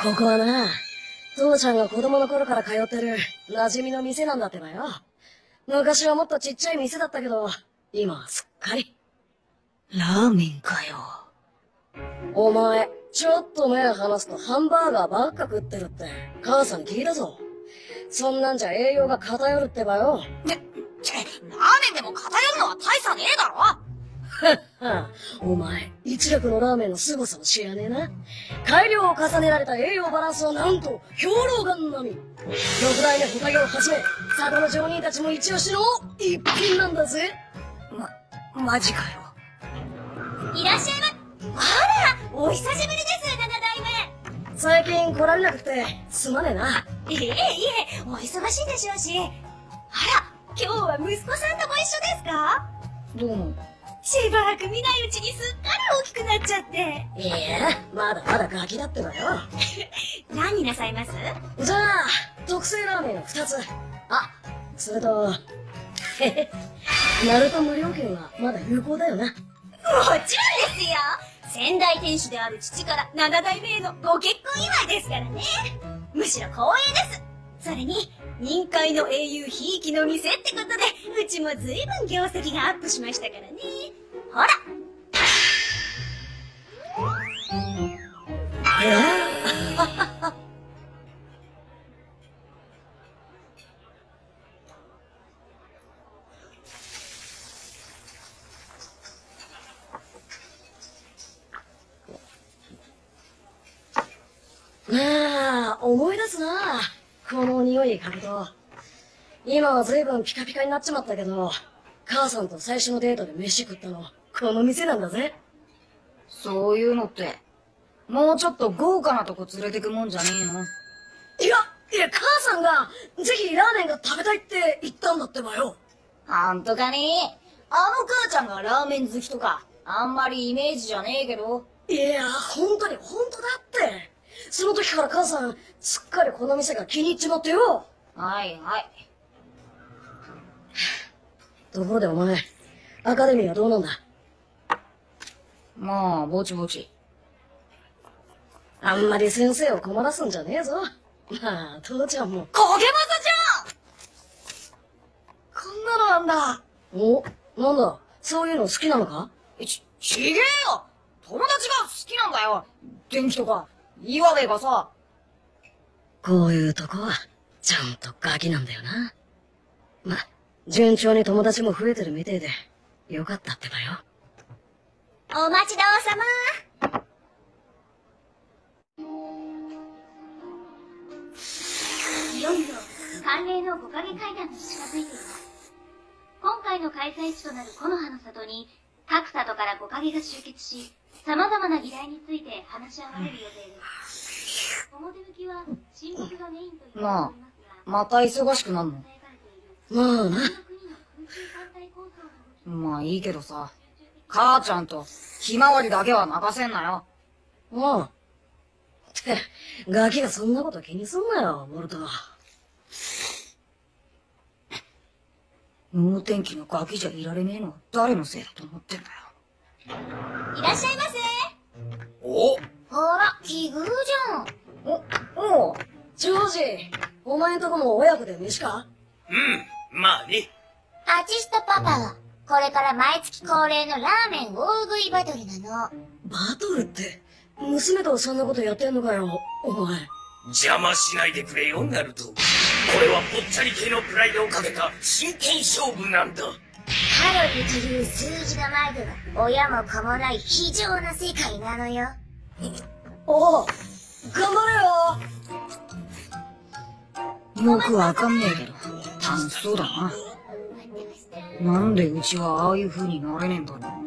ここはな、父ちゃんが子供の頃から通ってる馴染みの店なんだってばよ。昔はもっとちっちゃい店だったけど、今はすっかり。 ラーメンかよ。 お前、ちょっと目離すとハンバーガーばっか食ってるって、母さん聞いたぞ。そんなんじゃ栄養が偏るってばよ。 ラーメンでも偏るのは大差ねえだろ。 お前、一楽のラーメンの凄さを知らねえな。改良を重ねられた栄養バランスはなんと、兵糧丸並み。六代目ホタゲをはじめ、里の町人たちも一押しの一品なんだぜ。 マジかよ。 いらっしゃいま。あら、お久しぶりです、七代目。 最近来られなくて、すまねえな。 いえいえ、お忙しいでしょうし。あら、今日は息子さんとも一緒ですか？ どうも。 しばらく見ないうちにすっかり大きくなっちゃって。 いや、まだまだガキだってばよ。 何なさいます？ じゃあ、特製ラーメンを2つ。あ、それと、ナルト無料券はまだ有効だよな。 もちろんですよ。先代店主である父から七代目へのご結婚祝いですからね。むしろ光栄です。それに、任界の英雄ひいきの店ってことで、うちも随分業績がアップしましたからね。ほら。 なあ、思い出すな。この匂い嗅ぐと。今は随分ピカピカになっちまったけど、母さんと最初のデートで飯食ったの、この店なんだぜ。 そういうのって、もうちょっと豪華なとこ連れてくもんじゃねえの？ いや、母さんが、ぜひラーメンが食べたいって言ったんだってばよ。 ほんとかねえ。あの母ちゃんがラーメン好きとか、あんまりイメージじゃねえけど。 いや、本当だって。その時から母さん、すっかりこの店が気に入っちまってよ。 はいはい。 ところでお前、アカデミーはどうなんだ？ まあ、ぼちぼち。 あんまり先生を困らすんじゃねえぞ。まあ、父ちゃんも。 影正ちゃん！こんなのなんだ。 お、なんだ、そういうの好きなのか？ ちげえよ！友達が好きなんだよ！元気とか、岩部がさ。 こういうとこは、ちゃんとガキなんだよな。ま、順調に友達も増えてるみてえで、よかったってばよ。 お待ちどうさま。いよいよ慣例の木陰階段に近づいています。今回の開催地となる木の葉の里に各里から木陰が集結し、様々な議題について話し合われる予定です。表向きは親睦がメインと言われていますが、 また忙しくなんの？ まあな。 まあいいけどさ、母ちゃんとひまわりだけは泣かせんなよ。 おう。って、ガキがそんなこと気にすんなよ、ボルト。 能天気のガキじゃいられねえのは誰のせいだと思ってんだよ。 いらっしゃいませ。 お、 ほら、奇遇じゃん。 おう。 ジョージ、お前んとこも親子で飯か？ うん、まあね。 アチストパパは、これから毎月恒例のラーメン大食いバトルなの。 バトルって、娘とそんなことやってんのかよ、お前。 邪魔しないでくれよ、ナルト。これはぽっちゃり系のプライドをかけた真剣勝負なんだ。 カロリーという数字の前では、親も子もない非常な世界なのよ。 おう、頑張れよ。 よくわかんねえけど、楽しそうだな。なんでうちはああいう風になれねえんだろうな。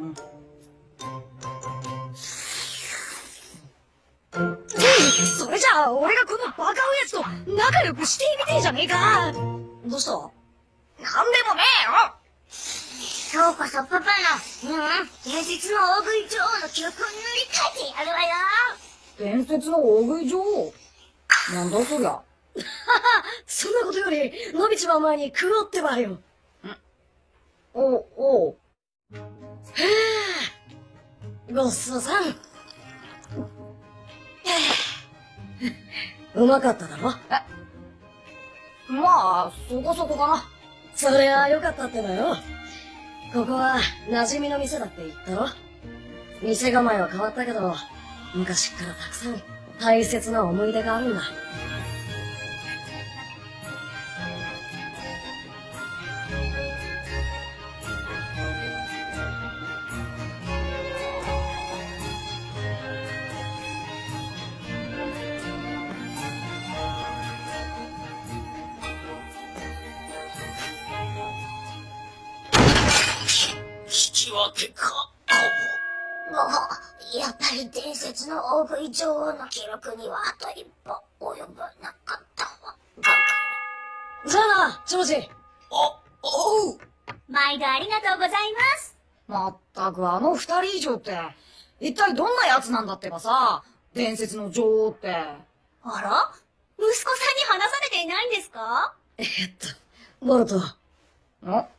それじゃあ、俺がこのバカ親父と仲良くしてみてえじゃねえか。どうした？ なんでもねえよ。 そうこそパパの、伝説の大食い女王の記憶を塗り替えてやるわよ。 伝説の大食い女王？なんだそりゃ。 そんなことより、伸びちまう前に食おうってばよ。 おう。 へえ。ごっそさん。 うまかっただろ？ まあ、そこそこかな。 そりゃあよかったってのよ。ここは馴染みの店だって言ったろ？店構えは変わったけど、昔からたくさん大切な思い出があるんだ。 引き分けか。 やっぱり伝説の大食い女王の記録にはあと一歩及ばなかったわ。 じゃあな、長次。 おう。 毎度ありがとうございます。 まったくあの二人以上って、一体どんな奴なんだってばさ、伝説の女王って。 あら？息子さんに話されていないんですか？ ボルト。 ん？